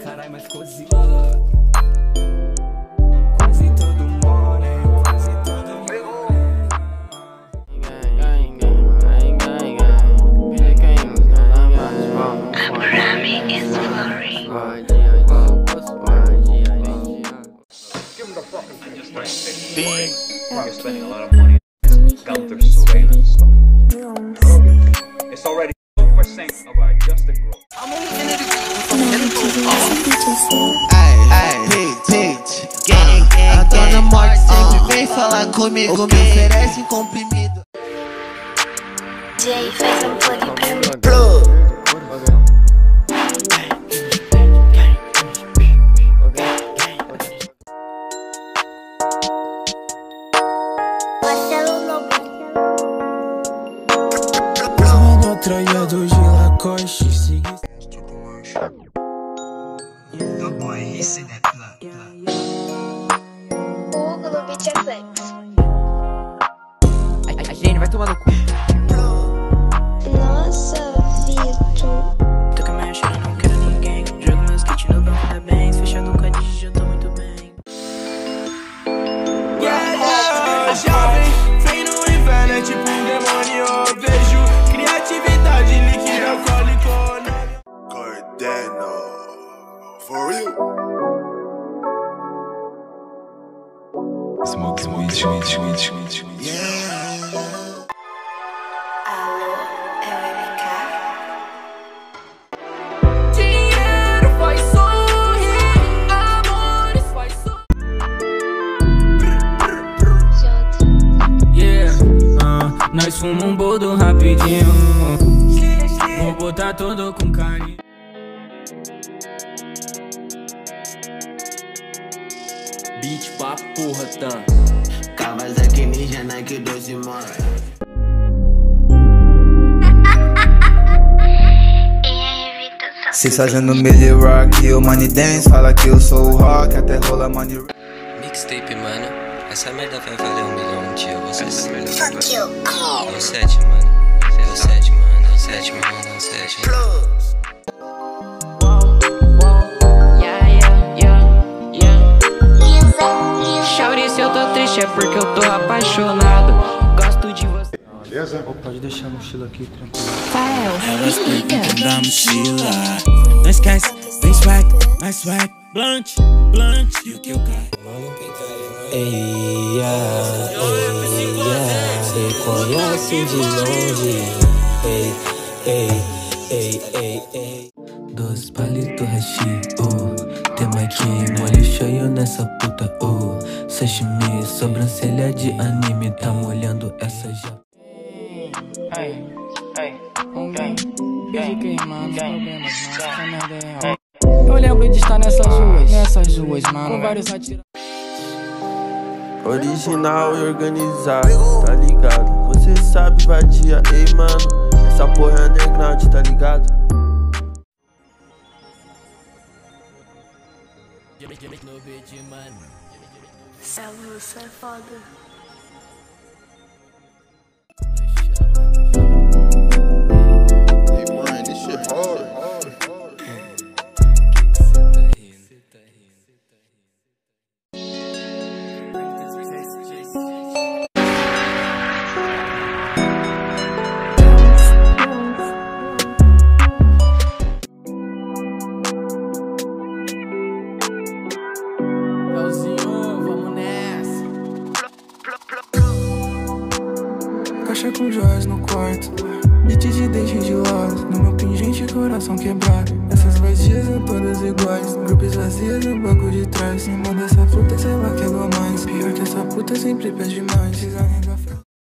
Carai, mas cozinha. Quase todo mundo, né? Quase todo mundo. You're spending a lot of money counter surveillance stuff. It's already 4% of our adjusted growth. A dona morte sempre vem falar comigo, me oferece comprimido. Jay, faz plug pra mim. Marcelo no Traiado de Lacoste, sigue. The boy, esse, né? Google no Jaypluggz. A gente vai tomar no cu. Nossa, Vito. Tô com a minha cheira, não quero ninguém. Jogo meus kits no banco da bens. Fechado com a digi, já tô muito bem. Jovem, vem no inverno, é tipo um demônio. Eu vejo criatividade líquida, alcoólico. Cordeno, for real. Smoke, sweet. Alô, é o MK? Dinheiro faz sorrir, amores faz sorrir. Yeah, nós fumamos boldo rapidinho. Vou botar tudo com carinho. Beat pra porra, tá? Kawasaki Ninja, Nike 12 mora. Cês fazendo milli rock, o money dance, fala que eu sou o rock, até rola money. Mixtape, mano. Essa merda vai valer 1 milhão, tio. Vocês. Fuck you. É o 7, mano. É o 7, mano. É o 7, mano. É o 7. Shawty, se eu tô triste é porque eu tô apaixonado. Gosto de você. Beleza? Pode deixar a mochila aqui, tranquilo. Elas perguntam da mochila. Não esquece, tem swag, mais swag. Blunt, e o que eu caio. Eia, reconhece de longe. Ei. 2 palitos hashi, temaki, molho cheio nessa puta, sashimi, sobrancelha de anime, tá molhando essa já. Eu lembro de estar nessas ruas, mano. Com vários atirados. Original e organizado, tá ligado? Você sabe, vadia, ei mano. Essa porra é underground, tá ligado? Marcelo, você é foda. Hey, man, this shit hard. Caixa com joias no quarto, beat de deixe de lado. No meu pingente coração quebrado. Essas vazias são todas iguais. Grupos vazias no banco de trás. Em mão dessa fruta, sei lá que é mais. Pior que essa puta sempre pede mais.